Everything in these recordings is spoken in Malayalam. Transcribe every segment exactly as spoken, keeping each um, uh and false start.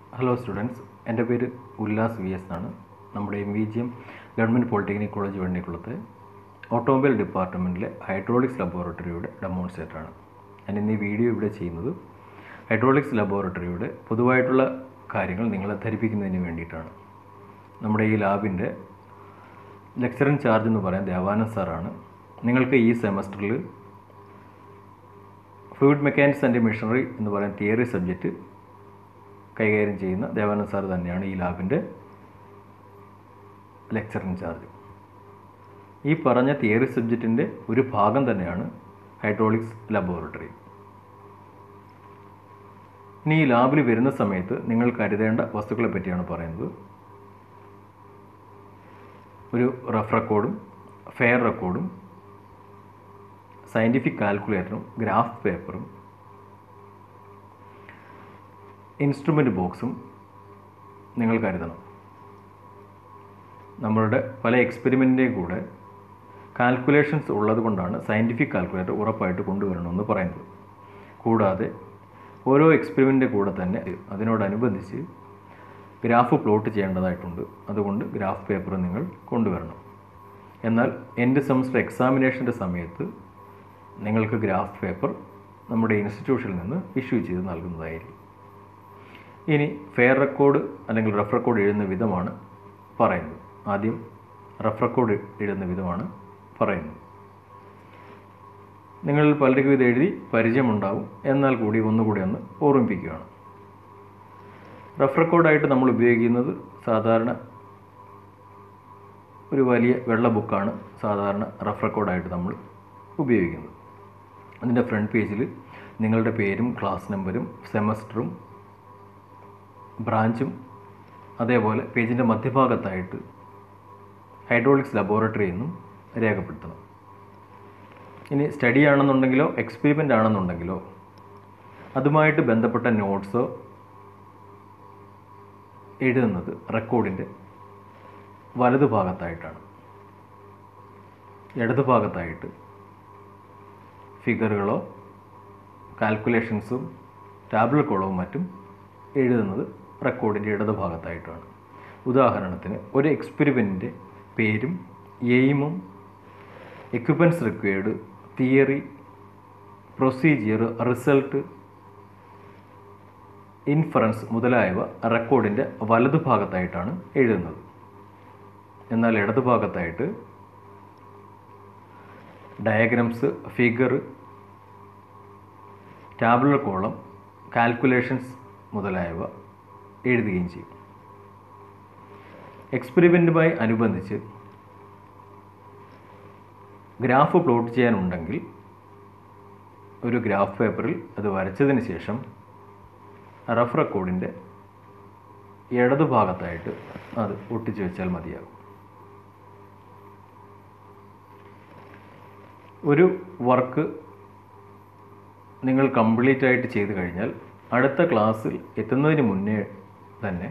ഹലോ സ്റ്റുഡൻസ്, എൻ്റെ പേര് ഉല്ലാസ് വി എസ് ആണ്. നമ്മുടെ M V G M government polytechnic college വെണ്ണിക്കുളത്തെ ഓട്ടോമൊബൈൽ ഡിപ്പാർട്ട്മെൻറ്റിലെ ഹൈഡ്രോളിക്സ് ലബോറട്ടറിയുടെ ഡെമോൺസ്ട്രേറ്ററാണ്. ഞാൻ ഇന്ന് ഈ വീഡിയോ ഇവിടെ ചെയ്യുന്നത് ഹൈഡ്രോളിക്സ് ലബോറട്ടറിയുടെ പൊതുവായിട്ടുള്ള കാര്യങ്ങൾ നിങ്ങളെ ധരിപ്പിക്കുന്നതിന് വേണ്ടിയിട്ടാണ്. നമ്മുടെ ഈ ലാബിൻ്റെ ലെക്ചർ ഇൻ ചാർജ് എന്ന് പറയാൻ ദേവാനന്ദ് സാറാണ്. നിങ്ങൾക്ക് ഈ സെമസ്റ്ററിൽ ഫ്ലൂയിഡ് മെക്കാനിക്സ് ആൻഡ് മെഷീനറി എന്ന് പറയുന്ന തിയറി സബ്ജക്റ്റ് കൈകാര്യം ചെയ്യുന്ന ദേവാനന്ദ് സാർ തന്നെയാണ് ഈ ലാബിൻ്റെ ലെക്ചർ ഇൻ ചാർജ്. ഈ പറഞ്ഞ തിയറി സബ്ജക്റ്റിൻ്റെ ഒരു ഭാഗം തന്നെയാണ് ഹൈഡ്രോളിക്സ് ലബോറട്ടറി. ഇനി ഈ ലാബിൽ വരുന്ന സമയത്ത് നിങ്ങൾ കരുതേണ്ട വസ്തുക്കളെ പറ്റിയാണ് പറയുന്നത്. ഒരു റഫ് റെക്കോർഡും ഫെയർ റെക്കോർഡും സയൻറ്റിഫിക് കാൽക്കുലേറ്ററും ഗ്രാഫ് പേപ്പറും ഇൻസ്ട്രുമെൻ്റ് ബോക്സും നിങ്ങൾ കരുതണം. നമ്മളുടെ പല എക്സ്പെരിമെൻറ്റിൻ്റെയും കൂടെ കാൽക്കുലേഷൻസ് ഉള്ളത് കൊണ്ടാണ് സയൻറ്റിഫിക് കാൽക്കുലേറ്റർ ഉറപ്പായിട്ട് കൊണ്ടുവരണമെന്ന് പറയുന്നത്. കൂടാതെ ഓരോ എക്സ്പെരിമെൻറ്റിൻ്റെ കൂടെ തന്നെ അതിനോടനുബന്ധിച്ച് ഗ്രാഫ് പ്ലോട്ട് ചെയ്യേണ്ടതായിട്ടുണ്ട്. അതുകൊണ്ട് ഗ്രാഫ് പേപ്പർ നിങ്ങൾ കൊണ്ടുവരണം. എന്നാൽ എൻഡ് സെമസ്റ്റർ എക്സാമിനേഷൻ്റെ സമയത്ത് നിങ്ങൾക്ക് ഗ്രാഫ് പേപ്പർ നമ്മുടെ ഇൻസ്റ്റിറ്റ്യൂഷനിൽ നിന്ന് ഇഷ്യൂ ചെയ്ത് നൽകുന്നതായിരിക്കും. ഇനി ഫെയർ റെക്കോർഡ് അല്ലെങ്കിൽ റഫ് റെക്കോർഡ് എഴുതുന്ന വിധമാണ് പറയുന്നത്. ആദ്യം റഫ് റെക്കോർഡ് എഴുതുന്ന വിധമാണ് പറയുന്നത്. നിങ്ങളിൽ പലർക്കും ഇത് എഴുതി പരിചയമുണ്ടാവും. എന്നാൽ കൂടി ഒന്നുകൂടി ഒന്ന് ഓർമ്മിപ്പിക്കുകയാണ്. റഫ് റെക്കോർഡായിട്ട് നമ്മൾ ഉപയോഗിക്കുന്നത് സാധാരണ ഒരു വലിയ വെള്ള ബുക്കാണ് സാധാരണ റഫ് റെക്കോർഡായിട്ട് നമ്മൾ ഉപയോഗിക്കുന്നത്. അതിൻ്റെ ഫ്രണ്ട് പേജിൽ നിങ്ങളുടെ പേരും ക്ലാസ് നമ്പരും സെമസ്റ്ററും ബ്രാഞ്ചും അതേപോലെ പേജിൻ്റെ മധ്യഭാഗത്തായിട്ട് ഹൈഡ്രോളിക്സ് ലബോറട്ടറി എന്നും രേഖപ്പെടുത്തണം. ഇനി സ്റ്റഡി ആണെന്നുണ്ടെങ്കിലോ എക്സ്പെരിമെൻ്റ് ആണെന്നുണ്ടെങ്കിലോ അതുമായിട്ട് ബന്ധപ്പെട്ട നോട്ട്സോ എഴുതുന്നത് റെക്കോർഡിൻ്റെ വലതുഭാഗത്തായിട്ടാണ്. ഇടതുഭാഗത്തായിട്ട് ഫിഗറുകളോ കാൽക്കുലേഷൻസും ടാബിൾ കോളവും മറ്റും എഴുതുന്നത് റെക്കോർഡിൻ്റെ ഇടതുഭാഗത്തായിട്ടാണ്. ഉദാഹരണത്തിന് ഒരു എക്സ്പെരിമെൻറ്റിൻ്റെ പേരും എയിമും equipments required theory procedure result inference മുതലായവ റെക്കോർഡിൻ്റെ വലതുഭാഗത്തായിട്ടാണ് എഴുതുന്നത്. എന്നാൽ ഇടതുഭാഗത്തായിട്ട് diagrams figure tabular column calculations മുതലായവ എഴുതുകയും ചെയ്യും. എക്സ്പെരിമെൻറ്റുമായി അനുബന്ധിച്ച് ഗ്രാഫ് പ്ലോട്ട് ചെയ്യാനുണ്ടെങ്കിൽ ഒരു ഗ്രാഫ് പേപ്പറിൽ അത് വരച്ചതിന് ശേഷം റഫ് റെക്കോർഡിൻ്റെ ഇടതുഭാഗത്തായിട്ട് അത് ഒട്ടിച്ചു വെച്ചാൽ മതിയാകും. ഒരു വർക്ക് നിങ്ങൾ കംപ്ലീറ്റ് ആയിട്ട് ചെയ്ത് കഴിഞ്ഞാൽ അടുത്ത ക്ലാസ്സിൽ എത്തുന്നതിന് മുന്നേ തന്നെ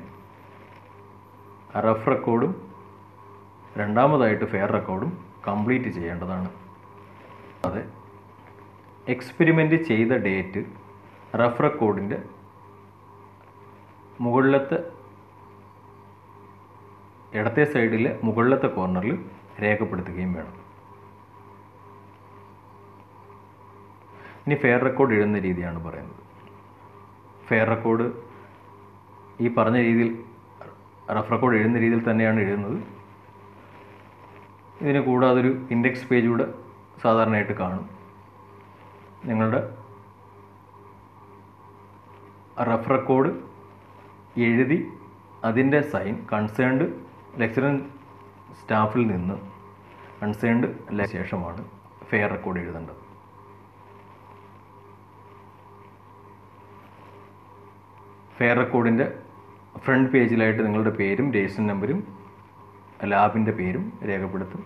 റഫ് റെക്കോർഡും രണ്ടാമതായിട്ട് ഫെയർ റെക്കോർഡും കംപ്ലീറ്റ് ചെയ്യേണ്ടതാണ്. അതെ, എക്സ്പെരിമെൻ്റ് ചെയ്ത ഡേറ്റ് റഫ് റെക്കോർഡിൻ്റെ മുകളിലത്തെ ഇടത്തെ സൈഡിലെ മുകളിലത്തെ കോർണറിൽ രേഖപ്പെടുത്തുകയും വേണം. ഇനി ഫെയർ റെക്കോർഡ് എഴുതുന്ന രീതിയാണ് പറയുന്നത്. ഫെയർ റെക്കോർഡ് ഈ പറഞ്ഞ രീതിയിൽ റഫ് റെക്കോർഡ് എഴുതുന്ന രീതിയിൽ തന്നെയാണ് എഴുതുന്നത്. ഇതിന് കൂടാതെ ഒരു ഇൻഡെക്സ് പേജ് കൂടെ സാധാരണയായിട്ട് കാണും. നിങ്ങളുടെ റഫ് റെക്കോർഡ് എഴുതി അതിൻ്റെ സൈൻ കൺസേൺഡ് ലെക്ചറർ സ്റ്റാഫിൽ നിന്ന് കൺസേൺഡ് ശേഷമാണ് ഫെയർ റെക്കോർഡ് എഴുതേണ്ടത്. ഫെയർ റെക്കോർഡിൻ്റെ ഫ്രണ്ട് പേജിലായിട്ട് നിങ്ങളുടെ പേരും രജിസ്റ്റർ നമ്പരും ലാബിൻ്റെ പേരും രേഖപ്പെടുത്തും.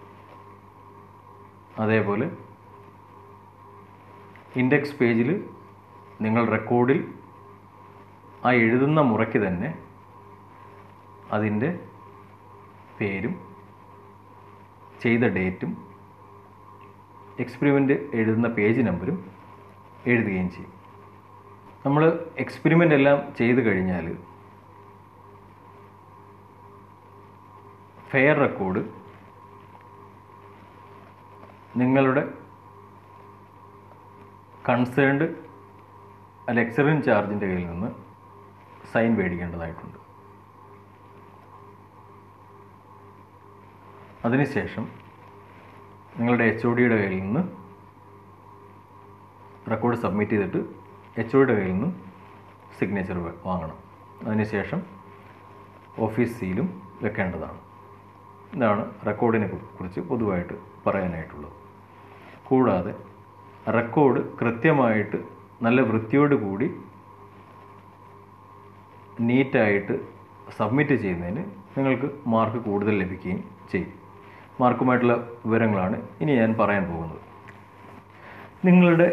അതേപോലെ ഇൻഡെക്സ് പേജിൽ നിങ്ങൾ റെക്കോർഡിൽ ആ എഴുതുന്ന മുറയ്ക്ക് തന്നെ അതിൻ്റെ പേരും ചെയ്ത ഡേറ്റും എക്സ്പെരിമെൻ്റ് എഴുതുന്ന പേജ് നമ്പരും എഴുതുകയും ചെയ്യും. നമ്മൾ എക്സ്പെരിമെൻ്റ് എല്ലാം ചെയ്ത് കഴിഞ്ഞാൽ ഫെയർ റെക്കോർഡ് നിങ്ങളുടെ കൺസേൺഡ് ലെക്ചർ ഇൻചാർജിൻ്റെ കയ്യിൽ നിന്ന് സൈൻ മേടിക്കേണ്ടതായിട്ടുണ്ട്. അതിനുശേഷം നിങ്ങളുടെ എച്ച് ഒ ഡിയുടെ കയ്യിൽ നിന്ന് റെക്കോർഡ് സബ്മിറ്റ് ചെയ്തിട്ട് എച്ച് ഒ ഡിയുടെ കയ്യിൽ നിന്ന് സിഗ്നേച്ചർ വാങ്ങണം. അതിനുശേഷം ഓഫീസ് സീലും വെക്കേണ്ടതാണ്. ഇതാണ് റെക്കോർഡിനെ കുറിച്ച് പൊതുവായിട്ട് പറയാനായിട്ടുള്ളത്. കൂടാതെ റെക്കോർഡ് കൃത്യമായിട്ട് നല്ല വൃത്തിയോട് കൂടി നീറ്റായിട്ട് സബ്മിറ്റ് ചെയ്യുന്നതിന് നിങ്ങൾക്ക് മാർക്ക് കൂടുതൽ ലഭിക്കുകയും ചെയ്യും. മാർക്കുമായിട്ടുള്ള വിവരങ്ങളാണ് ഇനി ഞാൻ പറയാൻ പോകുന്നത്. നിങ്ങളുടെ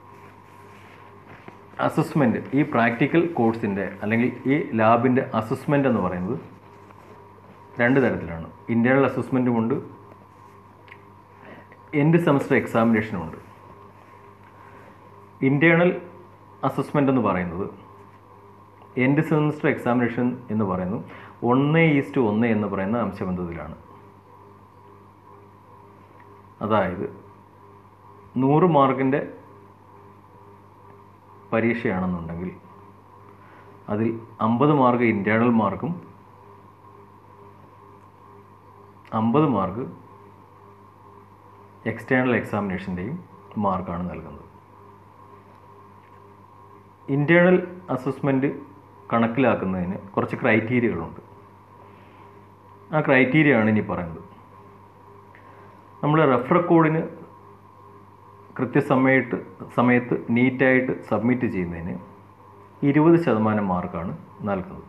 അസസ്മെൻറ്റ്, ഈ പ്രാക്ടിക്കൽ കോഴ്സിൻ്റെ അല്ലെങ്കിൽ ഈ ലാബിൻ്റെ അസസ്മെൻ്റ് എന്ന് പറയുന്നത് രണ്ട് തരത്തിലാണ്. ഇൻറ്റേർണൽ അസസ്മെൻറ്റും ഉണ്ട്, എൻഡ് സെമസ്റ്റർ എക്സാമിനേഷനും ഉണ്ട്. ഇൻറ്റേർണൽ അസസ്മെൻ്റ് എന്ന് പറയുന്നത് എൻഡ് സെമസ്റ്റർ എക്സാമിനേഷൻ എന്ന് പറയുന്നത് ഒന്ന് ഈസ്റ്റ് ഒന്ന് എന്ന് പറയുന്ന അംശബന്ധത്തിലാണ്. അതായത് നൂറ് മാർക്കിൻ്റെ പരീക്ഷയാണെന്നുണ്ടെങ്കിൽ അതിൽ അമ്പത് മാർക്ക് ഇൻറ്റേർണൽ മാർക്കും അമ്പത് മാർക്ക് എക്സ്റ്റേണൽ എക്സാമിനേഷൻ്റെയും മാർക്കാണ് നൽകുന്നത്. ഇൻറ്റേർണൽ അസസ്മെൻറ്റ് കണക്കിലാക്കുന്നതിന് കുറച്ച് ക്രൈറ്റീരിയകളുണ്ട്. ആ ക്രൈറ്റീരിയ ആണ് ഇനി പറയുന്നത്. നമ്മൾ റഫ് റെക്കോർഡിന് കൃത്യസമയത്ത് സമയത്ത് നീറ്റായിട്ട് സബ്മിറ്റ് ചെയ്യുന്നതിന് ഇരുപത് ശതമാനം മാർക്കാണ് നൽകുന്നത്.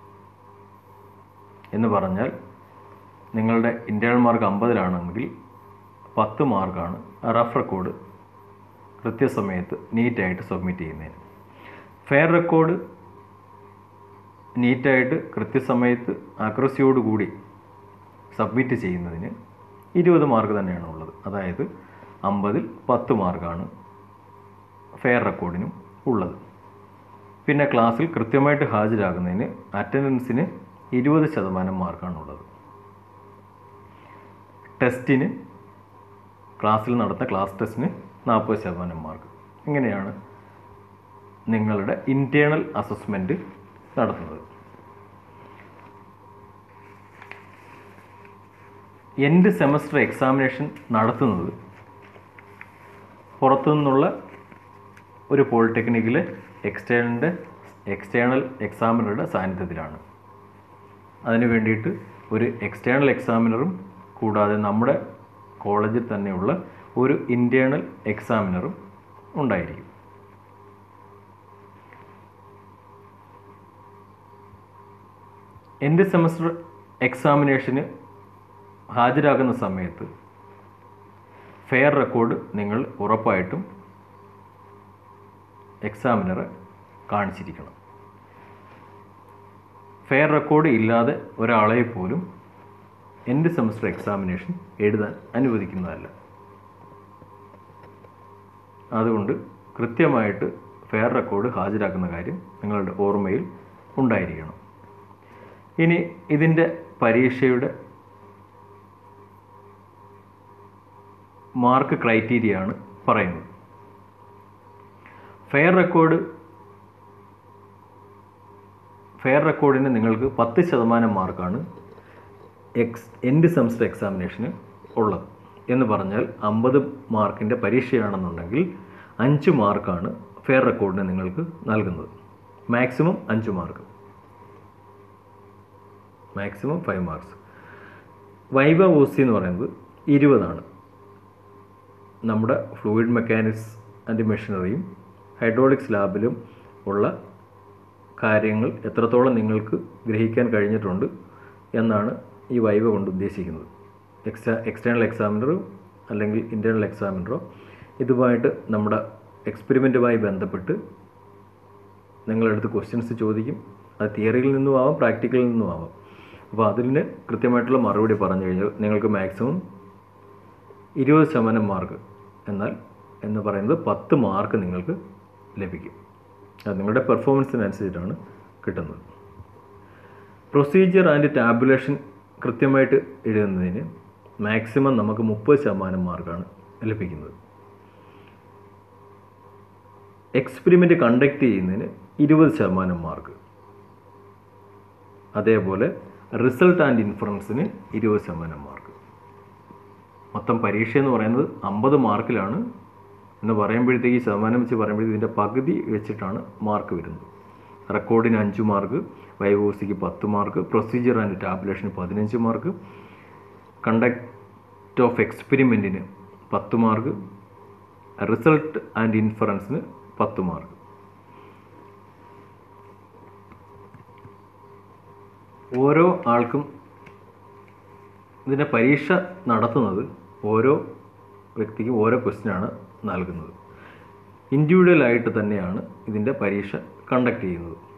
എന്ന് പറഞ്ഞാൽ നിങ്ങളുടെ ഇൻറ്റേർണൽ മാർക്ക് അമ്പതിലാണെങ്കിൽ പത്ത് മാർക്കാണ് റഫ് റെക്കോർഡ് കൃത്യസമയത്ത് നീറ്റായിട്ട് സബ്മിറ്റ് ചെയ്യുന്നതിന്. ഫെയർ റെക്കോർഡ് നീറ്റായിട്ട് കൃത്യസമയത്ത് ആക്യുറസിയോടുകൂടി സബ്മിറ്റ് ചെയ്യുന്നതിന് ഇരുപത് മാർക്ക് തന്നെയാണ് ഉള്ളത്. അതായത് അമ്പതിൽ പത്ത് മാർക്കാണ് ഫെയർ റെക്കോർഡിനും ഉള്ളത്. പിന്നെ ക്ലാസ്സിൽ കൃത്യമായിട്ട് ഹാജരാകുന്നതിന് അറ്റൻഡൻസിന് ഇരുപത് ശതമാനം മാർക്കാണുള്ളത്. ടെസ്റ്റിന്, ക്ലാസ്സിൽ നടത്തുന്ന ക്ലാസ് ടെസ്റ്റിന് നാൽപ്പത് ശതമാനം മാർക്ക്. ഇങ്ങനെയാണ് നിങ്ങളുടെ ഇൻറ്റേർണൽ അസസ്മെൻറ്റ് നടത്തുന്നത്. എൻഡ് സെമസ്റ്റർ എക്സാമിനേഷൻ നടത്തുന്നത് പുറത്തു നിന്നുള്ള ഒരു പോളിടെക്നിക്കിലെ എക്സ്റ്റേണലിൻ്റെ എക്സ്റ്റേണൽ എക്സാമിനറുടെ സാന്നിധ്യത്തിലാണ്. അതിന് വേണ്ടിയിട്ട് ഒരു എക്സ്റ്റേണൽ എക്സാമിനറും കൂടാതെ നമ്മുടെ കോളേജിൽ തന്നെയുള്ള ഒരു ഇൻറ്റേർണൽ എക്സാമിനറും ഉണ്ടായിരിക്കും. എൻഡ് സെമസ്റ്റർ എക്സാമിനേഷന് ഹാജരാകുന്ന സമയത്ത് ഫെയർ റെക്കോർഡ് നിങ്ങൾ ഉറപ്പായിട്ടും എക്സാമിനറെ കാണിച്ചിരിക്കണം. ഫെയർ റെക്കോർഡ് ഇല്ലാതെ ഒരാളെ പോലും എൻഡ് സെമസ്റ്റർ എക്സാമിനേഷൻ എഴുതാൻ അനുവദിക്കുന്നതല്ല. അതുകൊണ്ട് കൃത്യമായിട്ട് ഫെയർ റെക്കോർഡ് ഹാജരാക്കുന്ന കാര്യം നിങ്ങളുടെ ഓർമ്മയിൽ ഉണ്ടായിരിക്കണം. ഇനി ഇതിൻ്റെ പരീക്ഷയുടെ മാർക്ക് ക്രൈറ്റീരിയ ആണ് പറയുന്നത്. ഫെയർ റെക്കോർഡ് ഫെയർ റെക്കോർഡിന് നിങ്ങൾക്ക് പത്ത് ശതമാനം മാർക്കാണ് എക്സ് എൻഡ് സെമസ്റ്റർ എക്സാമിനേഷന് ഉള്ളത്. എന്ന് പറഞ്ഞാൽ അമ്പത് മാർക്കിൻ്റെ പരീക്ഷയാണെന്നുണ്ടെങ്കിൽ അഞ്ച് മാർക്കാണ് ഫെയർ റെക്കോർഡിന് നിങ്ങൾക്ക് നൽകുന്നത്. മാക്സിമം അഞ്ച് mark, maximum five marks. Viva voce എന്ന് പറയുന്നത് ഇരുപതാണ്. നമ്മുടെ ഫ്ലൂയിഡ് മെക്കാനിക്സ് ആൻഡ് മെഷീനറിയും ഹൈഡ്രോളിക്സ് ലാബിലും ഉള്ള കാര്യങ്ങൾ എത്രത്തോളം നിങ്ങൾക്ക് ഗ്രഹിക്കാൻ കഴിഞ്ഞിട്ടുണ്ട് എന്നാണ് ഈ വൈവ കൊണ്ട് ഉദ്ദേശിക്കുന്നത്. എക്സ്ട്രാ എക്സ്റ്റേണൽ എക്സാമിനറോ അല്ലെങ്കിൽ ഇൻറ്റേർണൽ എക്സാമിനറോ ഇതുമായിട്ട് നമ്മുടെ എക്സ്പെരിമെൻറ്റുമായി ബന്ധപ്പെട്ട് നിങ്ങളെടുത്ത് ക്വസ്റ്റ്യൻസ് ചോദിക്കും. അത് തിയറിയിൽ നിന്നും ആവാം, പ്രാക്ടിക്കലിൽ നിന്നും ആവാം. അപ്പോൾ അതിന് കൃത്യമായിട്ടുള്ള മറുപടി പറഞ്ഞു കഴിഞ്ഞാൽ നിങ്ങൾക്ക് മാക്സിമം ഇരുപത് ശതമാനം മാർക്ക്, എന്നാൽ എന്ന് പറയുന്നത് പത്ത് മാർക്ക് നിങ്ങൾക്ക് ലഭിക്കും. അത് നിങ്ങളുടെ പെർഫോമൻസിനനുസരിച്ചിട്ടാണ് കിട്ടുന്നത്. പ്രൊസീജിയർ ആൻഡ് ടാബുലേഷൻ കൃത്യമായിട്ട് എഴുതുന്നതിന് മാക്സിമം നമുക്ക് മുപ്പത് ശതമാനം മാർക്കാണ് ലഭിക്കുന്നത്. എക്സ്പെരിമെൻ്റ് കണ്ടക്ട് ചെയ്യുന്നതിന് ഇരുപത് ശതമാനം മാർക്ക്. അതേപോലെ റിസൾട്ട് ആൻഡ് ഇൻഫറൻസിന് ഇരുപത് ശതമാനം മാർക്ക്. മൊത്തം പരീക്ഷ എന്ന് പറയുന്നത് അമ്പത് മാർക്കിലാണ് എന്ന് പറയുമ്പോഴത്തേക്ക് ഈ ശതമാനം വെച്ച് പറയുമ്പോഴത്തേക്ക് ഇതിൻ്റെ പകുതി വെച്ചിട്ടാണ് മാർക്ക് വരുന്നത്. റെക്കോർഡിന് അഞ്ച് മാർക്ക്, വൈവോസിക്ക് പത്ത് മാർക്ക്, പ്രൊസീജിയർ ആൻഡ് ടാബുലേഷന് പതിനഞ്ച് മാർക്ക്, കണ്ടക്ട് ഓഫ് എക്സ്പെരിമെൻറ്റിന് പത്ത് മാർക്ക്, റിസൾട്ട് ആൻഡ് ഇൻഫറൻസിന് പത്ത് മാർക്ക്. ഓരോ ആൾക്കും ഇതിൻ്റെ പരീക്ഷ നടത്തുന്നത് ഓരോ വ്യക്തിക്കും ഓരോ ക്വസ്റ്റ്യനാണ് നൽകുന്നത്. ഇൻഡിവിജ്വലായിട്ട് തന്നെയാണ് ഇതിൻ്റെ പരീക്ഷ കണ്ടക്ട് ചെയ്യുന്നത്.